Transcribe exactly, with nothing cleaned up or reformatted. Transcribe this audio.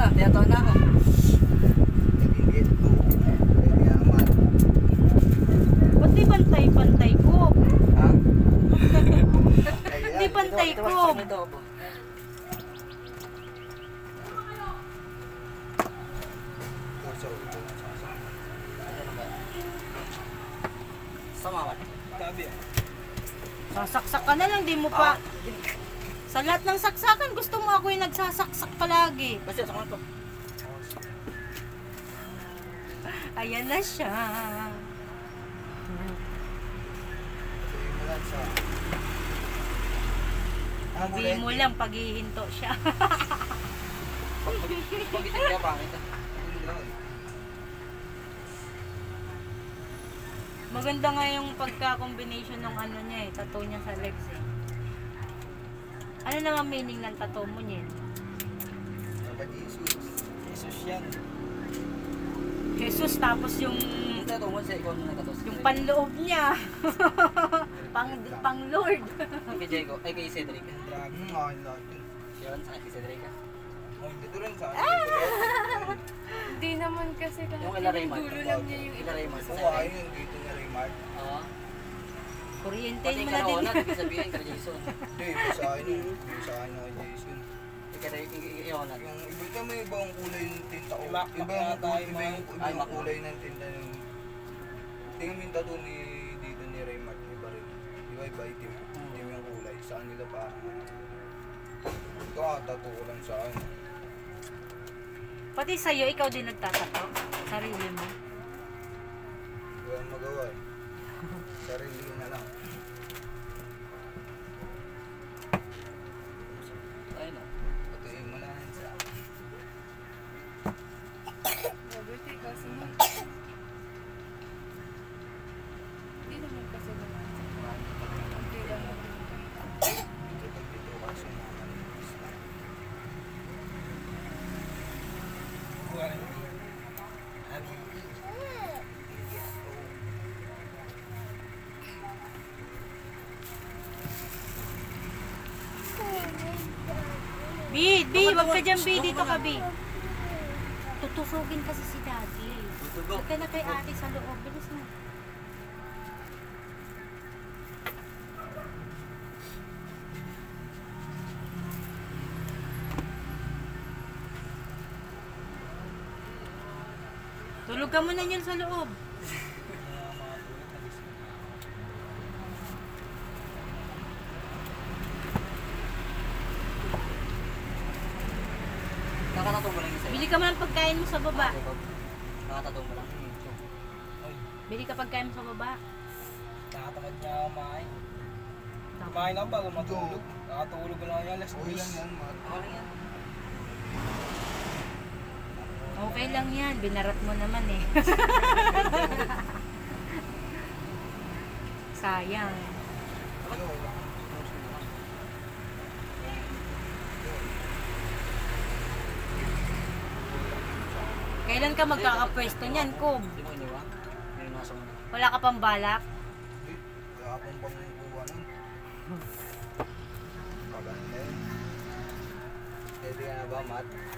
na, tiyataon na ako. Tingit ko. Pwede naman. Ba't di pantay-pantay ko? Ha? Di pantay Ito, ko. ito, ito, ito. Puso, ito na sasama. Ano naman? Samawan. Tabi ah. Sasaksak ka na lang, di mo pa. Sa lahat ng saksakan, gusto mo ako yung nagsasaksak palagi. Basta, samawan ko. Ayan na siya. Sabihin mo lang sa... Ah, Sabihin mo lang, paghihinto siya. Pag pagitin ka, pangit. Maganda nga yung pagka-combination ng ano niya eh, tattoo niya sa legs eh. Ano naman meaning ng tattoo mo niya? Saba Jesus. Jesus yan. Jesus tapos yung Ito, ito, mo sa ikaw na nagkatos. yung panloob niya. pang pang Lord. Kay Diego, ay kay Cedric. Dragon nga yun lahat yun. Yun, sa kay Cedric. Oh, dito rin sa akin. Hindi naman kasi kahit Yung kila Raymond. dulo lang niya yung Kila Raymond. Gusto ko ayun yung dito ni Raymart. Oo. Kuryentahin Pati mo ka na na din. una, ibig sabihin kay Jason. Hindi, iba sa akin yun. Iba sa akin yung kay Jason. Ikaw na. Yung iba ito may ibang kulay ng tinta ko. Iba- Iba iba yung, tayo, iba yung, iba Ay, yung mak- kulay ng tinta ng... Tingnan mo yung tattoo ni dito ni Raymart. Iba rin. Iba iba itim. Itim yung kulay. Sa kanila pa. Ito ah, tattoo ko lang sa akin. Pati sa'yo, ikaw din nagtatato. Sarili mo. Wala nang magawa eh. Sarili na lang. Ayun na. Patuloy mo na yan sa akin. Mabuti kasi mo. Hindi naman kasi naman. Hindi lang naman. Dito pag dito kasi nakalimutas na. B, B, wag ka dyan, B. Dito ka, B. Tutusugin kasi si Daddy. Tutugo. Huwag ka na kay ate sa loob. Bilis mo. Tulog ka muna niyan sa loob. Nakatato mo lang yung sa'yo. Bili ka mo ng pagkain mo sa baba. Nakatato mo lang. Bili ka pagkain mo sa baba. Nakatamad niya ako kumain. Kumain ako bago matulog. Nakatulog ko lang yan. Alas Okay lang dos. yan, Mat. Ako lang yan. Okay lang yan. Binarat mo naman eh. Sayang. Kailan ka magkakapwesto niyan, Kob? Hindi mo iniwa. May nasa mo na. Wala ka pang balak? Wala akong pangukuha nun. Pagano na yun. Pwede ka na ba, Mat?